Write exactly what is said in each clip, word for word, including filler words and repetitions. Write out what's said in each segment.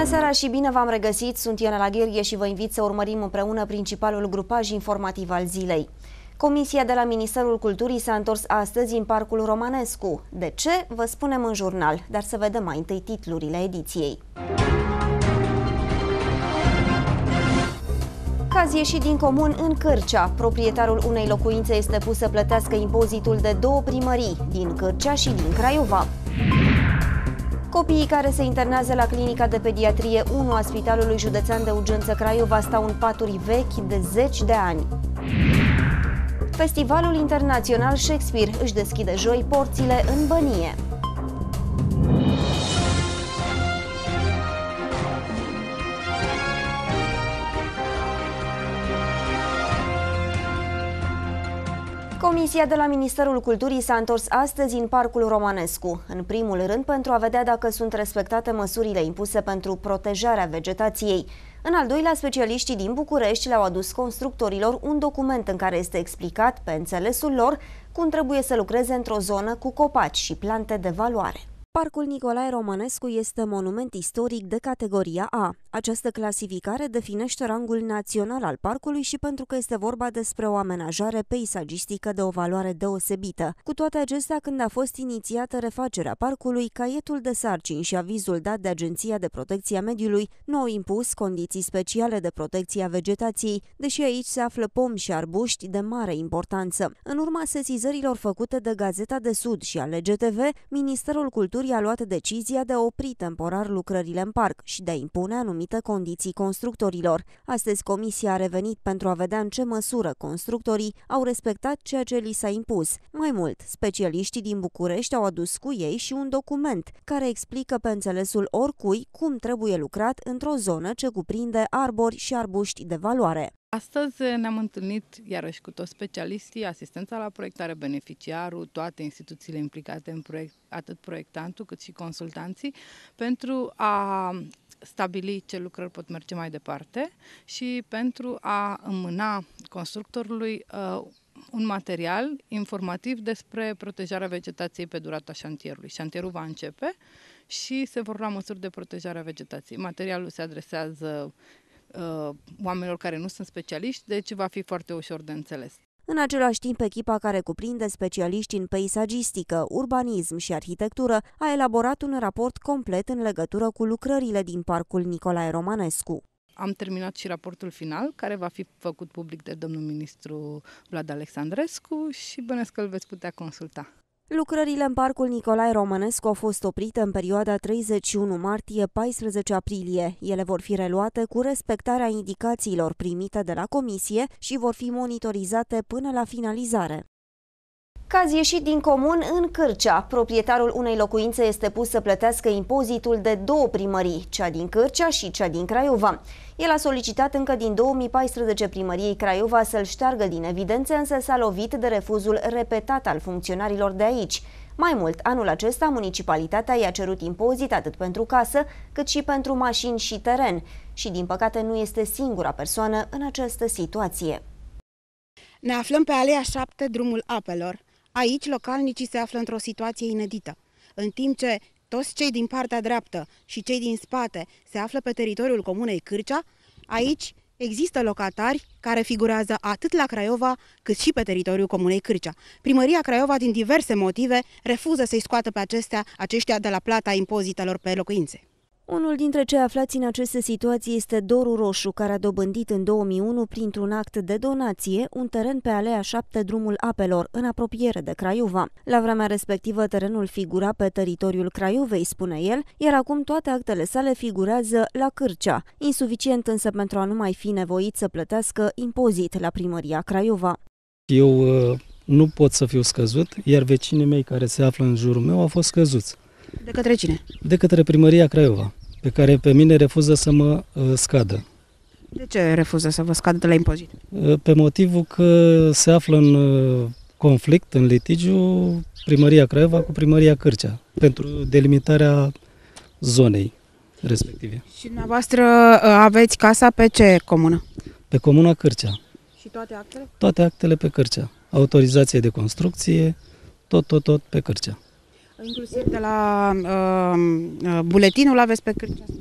Bună seara și bine v-am regăsit! Sunt Ionela Gherie și vă invit să urmărim împreună principalul grupaj informativ al zilei. Comisia de la Ministerul Culturii s-a întors astăzi în Parcul Romanescu. De ce? Vă spunem în jurnal, dar să vedem mai întâi titlurile ediției. Caz ieșit din comun în Cârcea. Proprietarul unei locuințe este pus să plătească impozitul de două primării, din Cârcea și din Craiova. Copiii care se internează la clinica de pediatrie unu a Spitalului Județean de Urgență Craiova stau în paturi vechi de zeci de ani. Festivalul Internațional Shakespeare își deschide joi porțile în Bănie. Comisia de la Ministerul Culturii s-a întors astăzi în Parcul Romanescu, în primul rând pentru a vedea dacă sunt respectate măsurile impuse pentru protejarea vegetației. În al doilea, specialiștii din București le-au adus constructorilor un document în care este explicat, pe înțelesul lor, cum trebuie să lucreze într-o zonă cu copaci și plante de valoare. Parcul Nicolae Romanescu este monument istoric de categoria A. Această clasificare definește rangul național al parcului și pentru că este vorba despre o amenajare peisagistică de o valoare deosebită. Cu toate acestea, când a fost inițiată refacerea parcului, caietul de sarcini și avizul dat de Agenția de Protecție a Mediului nu au impus condiții speciale de protecție a vegetației, deși aici se află pomi și arbuști de mare importanță. În urma sesizărilor făcute de Gazeta de Sud și ale G T V, Ministerul Culturii a luat decizia de a opri temporar lucrările în parc și de a impune anumite condiții constructorilor. Astăzi, Comisia a revenit pentru a vedea în ce măsură constructorii au respectat ceea ce li s-a impus. Mai mult, specialiștii din București au adus cu ei și un document care explică pe înțelesul oricui cum trebuie lucrat într-o zonă ce cuprinde arbori și arbuști de valoare. Astăzi ne-am întâlnit iarăși cu toți specialiștii, asistența la proiectare, beneficiarul, toate instituțiile implicate în proiect, atât proiectantul cât și consultanții, pentru a stabili ce lucrări pot merge mai departe și pentru a înmâna constructorului uh, un material informativ despre protejarea vegetației pe durata șantierului. Șantierul va începe și se vor lua măsuri de protejare a vegetației. Materialul se adresează oamenilor care nu sunt specialiști, deci va fi foarte ușor de înțeles. În același timp, echipa care cuprinde specialiști în peisagistică, urbanism și arhitectură a elaborat un raport complet în legătură cu lucrările din Parcul Nicolae Romanescu. Am terminat și raportul final, care va fi făcut public de domnul ministru Vlad Alexandrescu și bănuiesc că îl veți putea consulta. Lucrările în Parcul Nicolae Romanescu au fost oprite în perioada treizeci și unu martie - paisprezece aprilie. Ele vor fi reluate cu respectarea indicațiilor primite de la Comisie și vor fi monitorizate până la finalizare. Caz ieșit din comun în Cârcea. Proprietarul unei locuințe este pus să plătească impozitul de două primării, cea din Cârcea și cea din Craiova. El a solicitat încă din două mii paisprezece primăriei Craiova să-l șteargă din evidențe, însă s-a lovit de refuzul repetat al funcționarilor de aici. Mai mult, anul acesta, municipalitatea i-a cerut impozit atât pentru casă, cât și pentru mașini și teren. Și, din păcate, nu este singura persoană în această situație. Ne aflăm pe Alea șapte, drumul apelor. Aici, localnicii se află într-o situație inedită. În timp ce toți cei din partea dreaptă și cei din spate se află pe teritoriul comunei Cârcea, aici există locatari care figurează atât la Craiova cât și pe teritoriul comunei Cârcea. Primăria Craiova, din diverse motive, refuză să-i scoată pe acestea, aceștia de la plata impozitelor pe locuințe. Unul dintre cei aflați în aceste situații este Doru Roșu, care a dobândit în două mii unu, printr-un act de donație, un teren pe Alea șapte, drumul apelor, în apropiere de Craiova. La vremea respectivă, terenul figura pe teritoriul Craiovei, spune el, iar acum toate actele sale figurează la Cârcea, insuficient însă pentru a nu mai fi nevoit să plătească impozit la primăria Craiova. Eu uh, nu pot să fiu scăzut, iar vecinii mei care se află în jurul meu au fost scăzuți. De către cine? De către primăria Craiova, pe care pe mine refuză să mă uh, scadă. De ce refuză să vă scadă de la impozit? Uh, pe motivul că se află în uh, conflict, în litigiu, primăria Craiova cu primăria Cârcea, pentru delimitarea zonei respective. Și dumneavoastră aveți casa pe ce comună? Pe comuna Cârcea. Și toate actele? Toate actele pe Cârcea. Autorizație de construcție, tot, tot, tot pe Cârcea. Inclusiv de la uh, buletinul aveți pe Cârcea?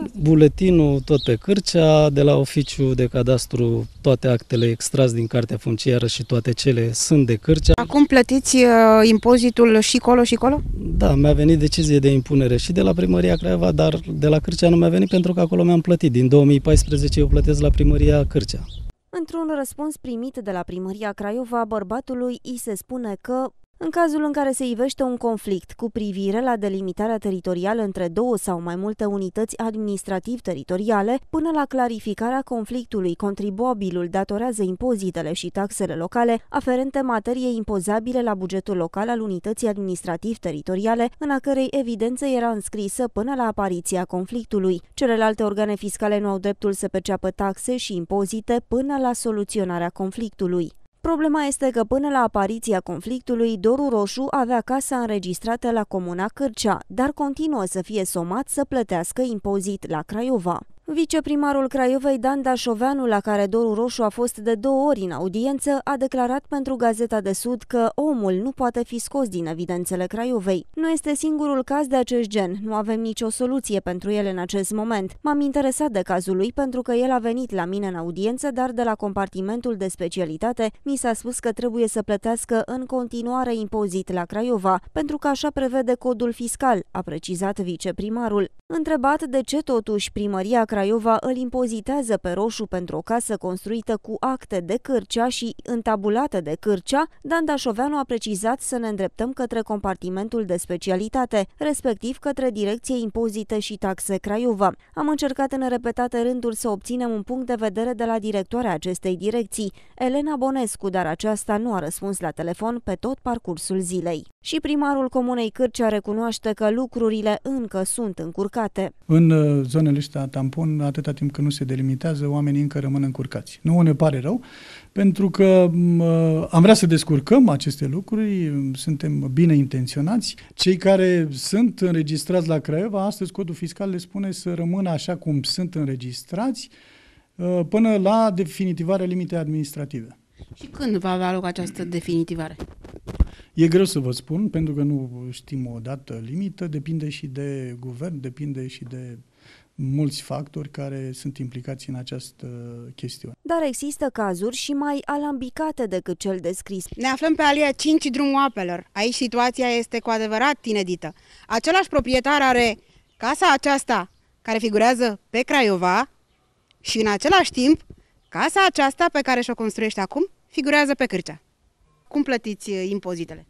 buletinul tot pe Cârcea, de la oficiu de cadastru toate actele extras din cartea funciară și toate cele sunt de Cârcea. Acum plătiți uh, impozitul și colo și colo? Da, mi-a venit decizie de impunere și de la Primăria Craiova, dar de la Cârcea nu mi-a venit pentru că acolo mi-am plătit. Din două mii paisprezece eu plătesc la Primăria Cârcea. Într-un răspuns primit de la Primăria Craiova, bărbatului îi se spune că în cazul în care se ivește un conflict cu privire la delimitarea teritorială între două sau mai multe unități administrativ-teritoriale, până la clarificarea conflictului, contribuabilul datorează impozitele și taxele locale aferente materiei impozabile la bugetul local al unității administrativ-teritoriale, în a cărei evidență era înscrisă până la apariția conflictului. Celelalte organe fiscale nu au dreptul să perceapă taxe și impozite până la soluționarea conflictului. Problema este că până la apariția conflictului, Doru Roșu avea casa înregistrată la Comuna Cârcea, dar continuă să fie somat să plătească impozit la Craiova. Viceprimarul Craiovei, Dan Dașoveanu, la care Doru Roșu a fost de două ori în audiență, a declarat pentru Gazeta de Sud că omul nu poate fi scos din evidențele Craiovei. Nu este singurul caz de acest gen, nu avem nicio soluție pentru el în acest moment. M-am interesat de cazul lui pentru că el a venit la mine în audiență, dar de la compartimentul de specialitate mi s-a spus că trebuie să plătească în continuare impozit la Craiova, pentru că așa prevede codul fiscal, a precizat viceprimarul. Întrebat de ce totuși Primăria Craiova îl impozitează pe Roșu pentru o casă construită cu acte de Cârcea și întabulată de Cârcea, Dan Dașoveanu a precizat să ne îndreptăm către compartimentul de specialitate, respectiv către Direcție Impozite și Taxe Craiova. Am încercat în repetate rânduri să obținem un punct de vedere de la directoarea acestei direcții, Elena Bonescu, dar aceasta nu a răspuns la telefon pe tot parcursul zilei. Și primarul Comunei Cârcea recunoaște că lucrurile încă sunt încurcate. În zonele astea tampon, atâta timp când nu se delimitează, oamenii încă rămân încurcați. Nu ne pare rău, pentru că am vrea să descurcăm aceste lucruri, suntem bine intenționați. Cei care sunt înregistrați la Craiova, astăzi codul fiscal le spune să rămână așa cum sunt înregistrați până la definitivarea limitei administrative. Și când va avea loc această definitivare? E greu să vă spun, pentru că nu știm o dată limită, depinde și de guvern, depinde și de mulți factori care sunt implicați în această chestiune. Dar există cazuri și mai alambicate decât cel descris. Ne aflăm pe alia cinci Drumul Apelor. Aici situația este cu adevărat inedită. Același proprietar are casa aceasta care figurează pe Craiova și în același timp casa aceasta pe care și-o construiește acum figurează pe Cârcea. Cum plătiți impozitele?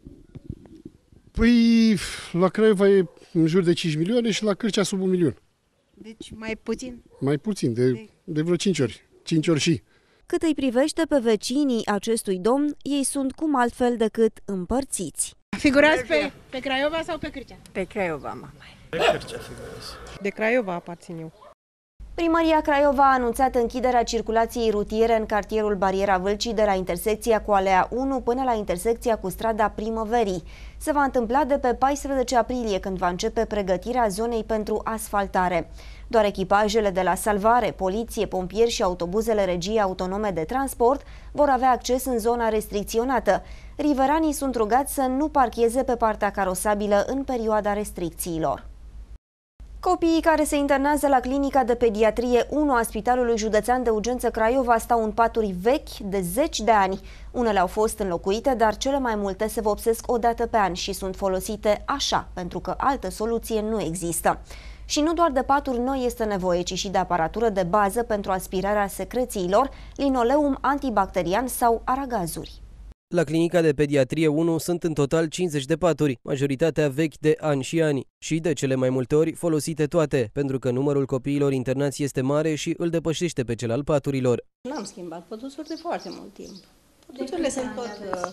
Păi la Craiova e în jur de cinci milioane și la Cârcea sub un milion. Deci mai puțin? Mai puțin, de, de vreo cinci ori. cinci ori și. Cât îi privește pe vecinii acestui domn, ei sunt cum altfel decât împărțiți. Figurați pe, pe Craiova sau pe Cârcea? Pe Craiova, mama. Pe Cârcea figurez. De Craiova aparțin eu. Primăria Craiova a anunțat închiderea circulației rutiere în cartierul Bariera Vâlcii de la intersecția cu Alea unu până la intersecția cu strada Primăverii. Se va întâmpla de pe paisprezece aprilie, când va începe pregătirea zonei pentru asfaltare. Doar echipajele de la salvare, poliție, pompieri și autobuzele Regiei Autonome de Transport vor avea acces în zona restricționată. Riveranii sunt rugați să nu parcheze pe partea carosabilă în perioada restricțiilor. Copiii care se internează la Clinica de Pediatrie unu a Spitalului Județean de Urgență Craiova stau în paturi vechi de zeci de ani. Unele au fost înlocuite, dar cele mai multe se vopsesc o dată pe an și sunt folosite așa, pentru că altă soluție nu există. Și nu doar de paturi noi este nevoie, ci și de aparatură de bază pentru aspirarea secrețiilor, linoleum antibacterian sau aragazuri. La Clinica de Pediatrie unu sunt în total cincizeci de paturi, majoritatea vechi de ani și ani și de cele mai multe ori folosite toate, pentru că numărul copiilor internați este mare și îl depășește pe cel al paturilor. N-am schimbat pătusuri de foarte mult timp. Pătusurile sunt tot... Uh,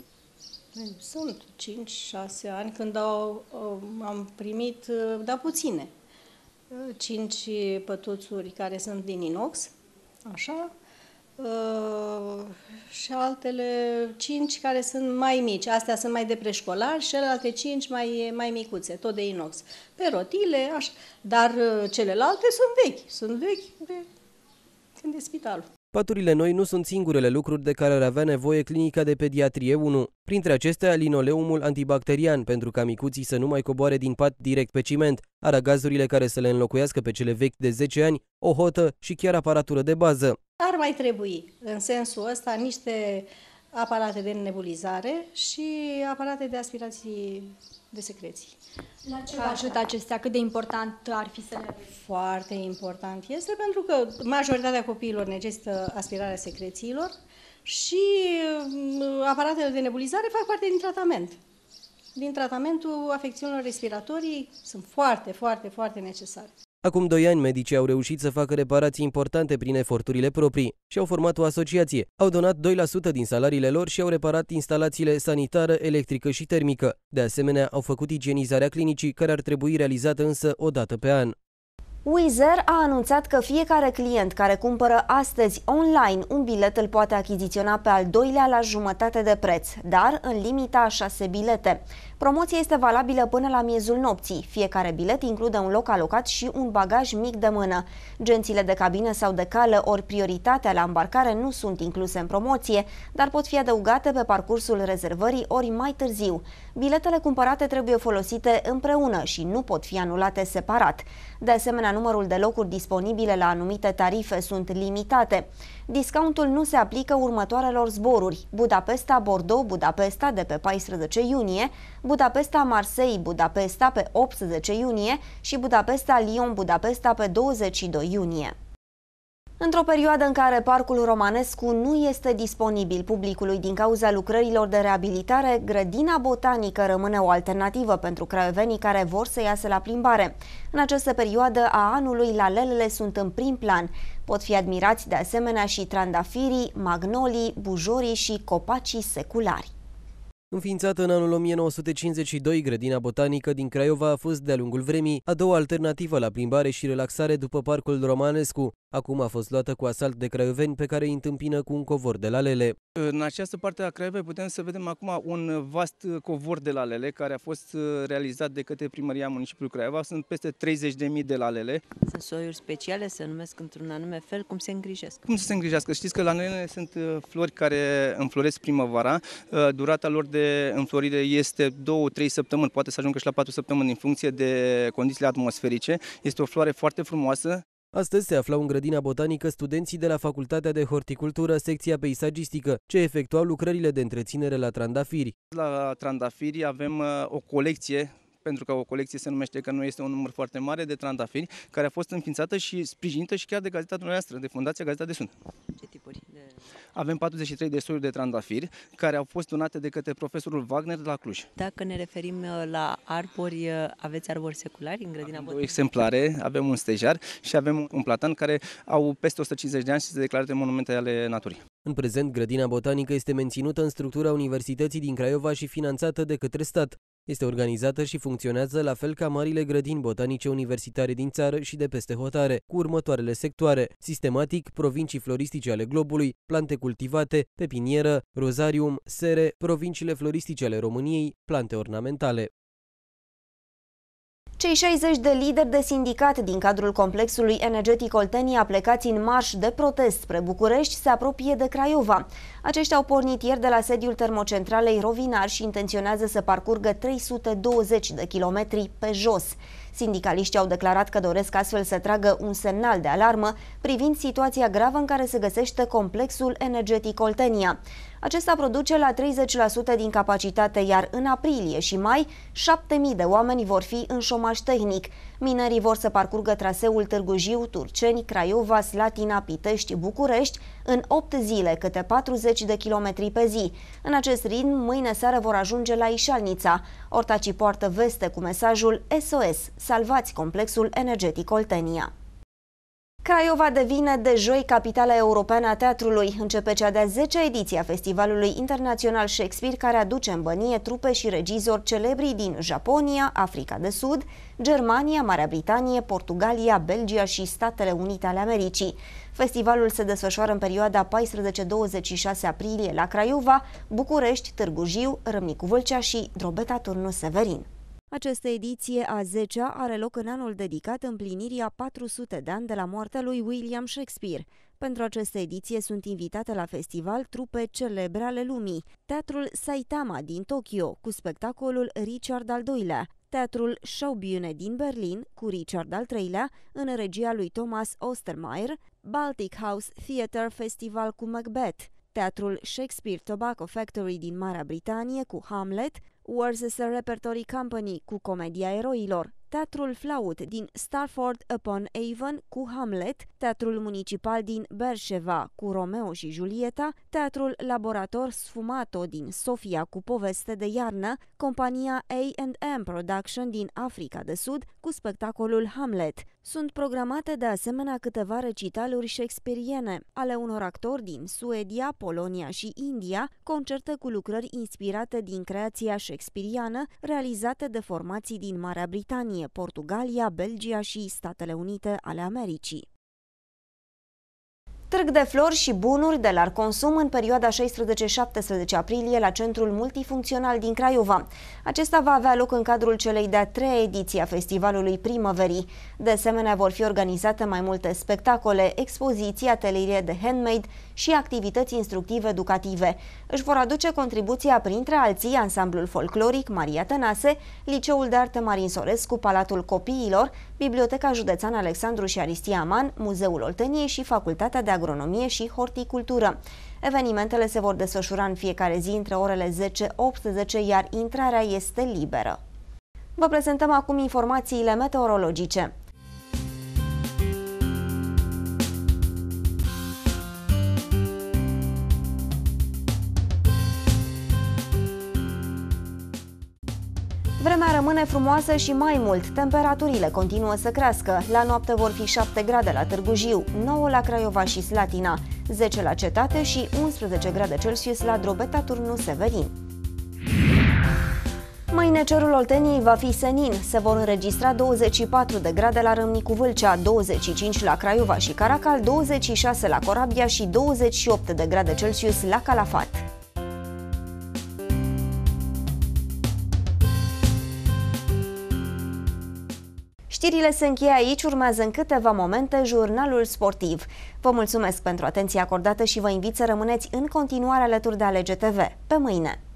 sunt cinci șase ani când au, uh, am primit, uh, dar puține. cinci pătuțuri care sunt din inox, așa, Uh, și altele cinci care sunt mai mici. Astea sunt mai de preșcolari și celelalte cinci mai, mai micuțe, tot de inox. Pe rotile, așa. Dar uh, celelalte sunt vechi. Sunt vechi de când e spitalul. Paturile noi nu sunt singurele lucruri de care ar avea nevoie clinica de pediatrie unu. Printre acestea, linoleumul antibacterian, pentru ca micuții să nu mai coboare din pat direct pe ciment, aragazurile care să le înlocuiască pe cele vechi de zece ani, o hotă și chiar aparatură de bază. Ar mai trebui, în sensul ăsta, niște aparate de nebulizare și aparate de aspirații de secreții. La ce vă ajută acestea? Cât de important ar fi să le aveți? Foarte important este pentru că majoritatea copiilor necesită aspirarea secrețiilor și aparatele de nebulizare fac parte din tratament. Din tratamentul afecțiunilor respiratorii sunt foarte, foarte, foarte necesare. Acum doi ani, medicii au reușit să facă reparații importante prin eforturile proprii și au format o asociație. Au donat doi la sută din salariile lor și au reparat instalațiile sanitară, electrică și termică. De asemenea, au făcut igienizarea clinicii, care ar trebui realizată însă o dată pe an. Wizz Air a anunțat că fiecare client care cumpără astăzi online un bilet îl poate achiziționa pe al doilea la jumătate de preț, dar în limita a șase bilete. Promoția este valabilă până la miezul nopții. Fiecare bilet include un loc alocat și un bagaj mic de mână. Gențile de cabină sau de cală ori prioritatea la îmbarcare nu sunt incluse în promoție, dar pot fi adăugate pe parcursul rezervării ori mai târziu. Biletele cumpărate trebuie folosite împreună și nu pot fi anulate separat. De asemenea, numărul de locuri disponibile la anumite tarife sunt limitate. Discountul nu se aplică următoarelor zboruri: Budapesta-Bordeaux-Budapesta de pe paisprezece iunie, Budapesta-Marseille-Budapesta pe optsprezece iunie și Budapesta-Lyon-Budapesta pe douăzeci și doi iunie. Într-o perioadă în care Parcul Romanescu nu este disponibil publicului din cauza lucrărilor de reabilitare, grădina botanică rămâne o alternativă pentru craiovenii care vor să iasă la plimbare. În această perioadă a anului, lalelele sunt în prim plan. Pot fi admirați de asemenea și trandafirii, magnolii, bujorii și copacii seculari. Înființată în anul o mie nouă sute cincizeci și doi, grădina botanică din Craiova a fost de-a lungul vremii a doua alternativă la plimbare și relaxare după Parcul Romanescu. Acum a fost luată cu asalt de craioveni pe care îi întâmpină cu un covor de lalele. În această parte a Craiovei putem să vedem acum un vast covor de lalele care a fost realizat de către Primăria Municipiului Craiova. Sunt peste treizeci de mii de lalele. Sunt soiuri speciale, se numesc într-un anume fel. Cum se îngrijesc? Cum să se îngrijească? Știți că lalele sunt flori care înfloresc primăvara. Durata lor de înflorire este două trei săptămâni, poate să ajungă și la patru săptămâni în funcție de condițiile atmosferice. Este o floare foarte frumoasă. Astăzi se aflau în grădina botanică studenții de la Facultatea de Horticultură, secția peisagistică, ce efectuau lucrările de întreținere la trandafiri. La trandafiri avem o colecție, pentru că o colecție se numește că nu este un număr foarte mare de trandafiri, care a fost înființată și sprijinită și chiar de Gazeta noastră, de Fundația Gazeta de Sud. Ce tipuri de... Avem patruzeci și trei de soiuri de trandafiri care au fost donate de către profesorul Wagner de la Cluj. Dacă ne referim la arbori, aveți arbori seculari în grădina botanică? Două exemplare, avem un stejar și avem un platan care au peste o sută cincizeci de ani și se declară monumente ale naturii. În prezent, grădina botanică este menținută în structura Universității din Craiova și finanțată de către stat. Este organizată și funcționează la fel ca marile grădini botanice universitare din țară și de peste hotare, cu următoarele sectoare: sistematic, provincii floristice ale globului, plante cultivate, pepinieră, rozarium, sere, provinciile floristice ale României, plante ornamentale. Cei șaizeci de lideri de sindicat din cadrul complexului energetic Oltenia plecați în marș de protest spre București se apropie de Craiova. Aceștia au pornit ieri de la sediul termocentralei Rovinar și intenționează să parcurgă trei sute douăzeci de kilometri pe jos. Sindicaliștii au declarat că doresc astfel să tragă un semnal de alarmă privind situația gravă în care se găsește complexul energetic Oltenia. Acesta produce la treizeci la sută din capacitate, iar în aprilie și mai, șapte mii de oameni vor fi în șomaj tehnic. Minerii vor să parcurgă traseul Târgu Jiu, Turceni, Craiova, Slatina, Pitești, București în opt zile, câte patruzeci de kilometri pe zi. În acest ritm, mâine seară vor ajunge la Ișalnița. Ortacii poartă veste cu mesajul S O S, salvați complexul energetic Oltenia. Craiova devine de joi capitala europeană a teatrului. Începe cea de-a zecea ediție a Festivalului Internațional Shakespeare, care aduce în bănie trupe și regizori celebri din Japonia, Africa de Sud, Germania, Marea Britanie, Portugalia, Belgia și Statele Unite ale Americii. Festivalul se desfășoară în perioada paisprezece douăzeci și șase aprilie la Craiova, București, Târgu Jiu, Râmnicu Vâlcea și Drobeta Turnu Severin. Această ediție a zecea are loc în anul dedicat împlinirii a patru sute de ani de la moartea lui William Shakespeare. Pentru această ediție sunt invitate la festival trupe celebre ale lumii. Teatrul Saitama din Tokyo cu spectacolul Richard al doilea, Teatrul Schaubühne din Berlin cu Richard al treilea în regia lui Thomas Ostermeier, Baltic House Theatre Festival cu Macbeth, Teatrul Shakespeare Tobacco Factory din Marea Britanie cu Hamlet, Worcester Repertory Company cu Comedia eroilor, Teatrul Flaut din Stratford-upon-Avon cu Hamlet, Teatrul Municipal din Berșeva cu Romeo și Julieta, Teatrul Laborator Sfumato din Sofia cu Poveste de iarnă, compania A and M Production din Africa de Sud cu spectacolul Hamlet. Sunt programate de asemenea câteva recitaluri shakespeariene ale unor actori din Suedia, Polonia și India, concerte cu lucrări inspirate din creația shakespeariană realizate de formații din Marea Britanie, Portugalia, Belgia și Statele Unite ale Americii. Târg de flori și bunuri de larg consum în perioada șaisprezece-șaptesprezece aprilie la Centrul Multifuncțional din Craiova. Acesta va avea loc în cadrul celei de-a treia ediții a Festivalului Primăverii. De asemenea, vor fi organizate mai multe spectacole, expoziții, ateliere de handmade și activități instructive educative. Își vor aduce contribuția printre alții ansamblul folcloric Maria Tănase, Liceul de Artă Marin Sorescu, Palatul Copiilor, Biblioteca Județeană Alexandru și Aristie Aman, Muzeul Olteniei și Facultatea de Agronomie și Horticultură. Evenimentele se vor desfășura în fiecare zi între orele zece-optsprezece, iar intrarea este liberă. Vă prezentăm acum informațiile meteorologice. Vremea rămâne frumoasă și mai mult, temperaturile continuă să crească. La noapte vor fi șapte grade la Târgu Jiu, nouă la Craiova și Slatina, zece la Cetate și unsprezece grade Celsius la Drobeta Turnu Severin. Mâine cerul Olteniei va fi senin, se vor înregistra douăzeci și patru de grade la Râmnicu Vâlcea, douăzeci și cinci la Craiova și Caracal, douăzeci și șase la Corabia și douăzeci și opt de grade Celsius la Calafat. Știrile se încheie aici, urmează în câteva momente jurnalul sportiv. Vă mulțumesc pentru atenția acordată și vă invit să rămâneți în continuare alături de Alege T V. Pe mâine!